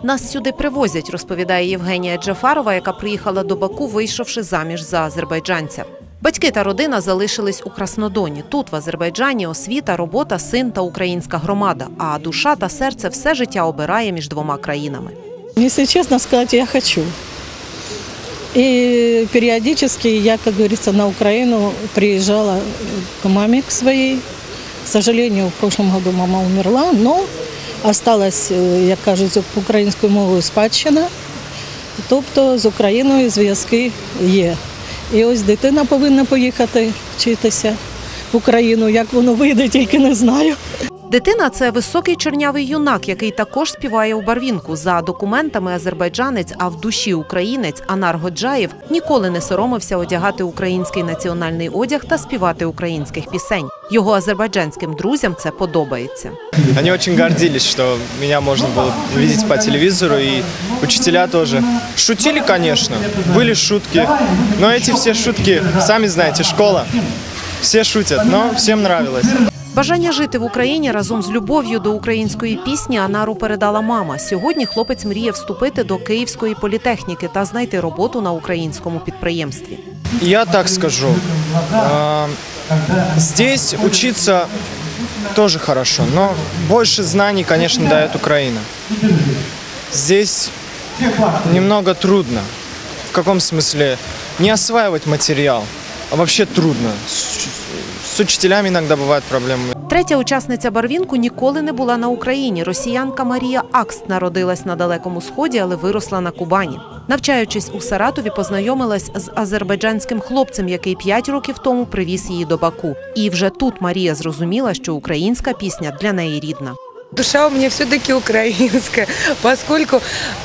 Нас сюди привозять, розповідає Євгенія Джафарова, яка приїхала до Баку, вийшовши заміж за азербайджанця. Батьки та родина залишились у Краснодоні. Тут, в Азербайджані, освіта, робота, син та українська громада. А душа та серце все життя обирає між двома країнами. Если честно сказать, я хочу. И периодически я, как говорится, на Украину приезжала к маме к своей. К сожалению, в прошлом году мама умерла, но осталась, як кажуть, українською мовою спадщина. Тобто з Україною зв'язки є. І ось дитина повинна поїхати вчитися в Україну. Як воно вийде, тільки не знаю. Дитина – це високий чорнявий юнак, який також співає у барвінку. За документами азербайджанець, а в душі українець Анар Годжаєв ніколи не соромився одягати український національний одяг та співати українських пісень. Його азербайджанським друзям це подобається. Они очень гордились, что меня можно было видеть по телевизору, и учителя тоже. Шутили, конечно, были шутки, но эти все шутки, сами знаете, школа, все шутят, но всем нравилось. Бажання жити в Україні разом з любов'ю до української пісні Анару передала мама. Сьогодні хлопець мріє вступити до Київської політехніки та знайти роботу на українському підприємстві. Я так скажу, здесь учиться тоже хорошо, но больше знаний, конечно, дает Украина. Здесь немного трудно. В каком смысле? Не осваивать материал, а вообще трудно. С учителями иногда бывают проблемы. Третя учасниця барвінку ніколи не була на Україні. Росіянка Марія Акст народилась на Далекому Сході, але виросла на Кубані. Навчаючись у Саратові, познайомилась з азербайджанським хлопцем, який 5 років тому привіз її до Баку. І вже тут Марія зрозуміла, що українська пісня для неї рідна. Душа у меня все-таки украинская, поскольку,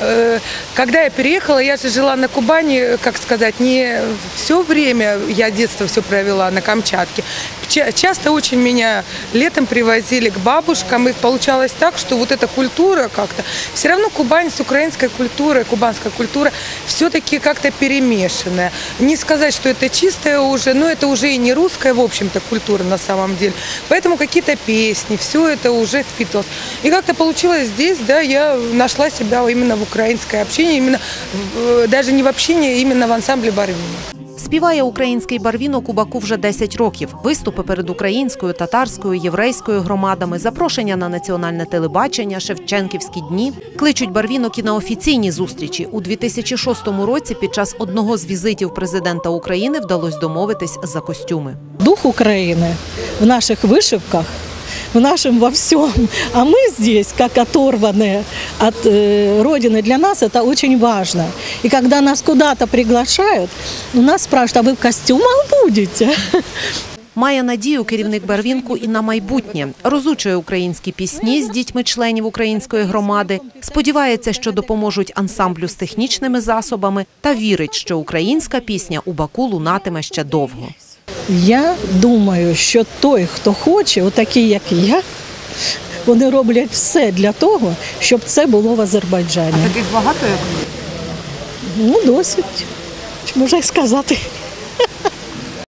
когда я переехала, я же жила на Кубани, как сказать, не все время, я детство все провела на Камчатке. Часто очень меня летом привозили к бабушкам, и получалось так, что вот эта культура как-то, все равно Кубань с украинской культурой, кубанская культура все-таки как-то перемешанная. Не сказать, что это чистая уже, но это уже и не русская, в общем-то, культура на самом деле. Поэтому какие-то песни, все это уже впитывалось. И как-то получилось здесь, да, я нашла себя именно в украинское общение, именно, даже не в общении, а именно в ансамбле «Барвінок». Співає український барвінок у Баку вже 10 років. Виступи перед українською, татарською, єврейською громадами, запрошення на національне телебачення, Шевченківські дні. Кличуть барвінок і на офіційні зустрічі. У 2006 році під час одного з візитів президента України вдалося домовитись за костюми. Дух України в наших вишивках, в нашем во всем. А мы здесь, как оторванные от Родины, для нас это очень важно. И когда нас куда-то приглашают, у нас спрашивают, а вы в костюмах будете? Має надію керівник барвінку і на майбутнє. Розучує українські пісні з дітьми членів української громади. Сподівається, що допоможуть ансамблю з технічними засобами та вірить, що українська пісня у Баку лунатиме ще довго. Я думаю, що той, хто хоче, отакі, як я, вони роблять все для того, щоб це було в Азербайджані. Таких багато, як ви? Ну, досить, можна сказати.